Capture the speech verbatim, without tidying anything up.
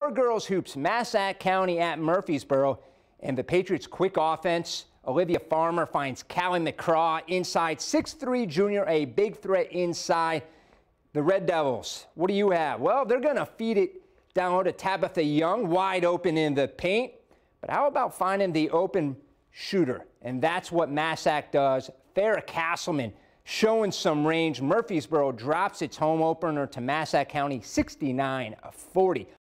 Girls hoops, Massac County at Murphysboro, and the Patriots' quick offense. Olivia Farmer finds Callie McCraw inside, six three junior, a big threat inside. The Red Devils, what do you have? Well, they're going to feed it down low to Tabitha Young, wide open in the paint. But how about finding the open shooter? And that's what Massac does. Farrah Castleman showing some range. Murphysboro drops its home opener to Massac County sixty-nine forty.